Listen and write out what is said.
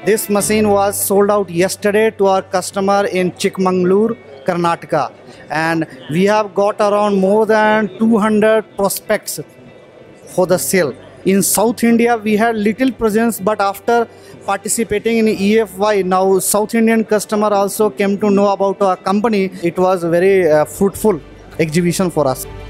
This machine was sold out yesterday to our customer in Chikmagalur, Karnataka, and we have got around more than 200 prospects for the sale. In South India, we had little presence, but after participating in EFY, now South Indian customer also came to know about our company. It was very fruitful exhibition for us.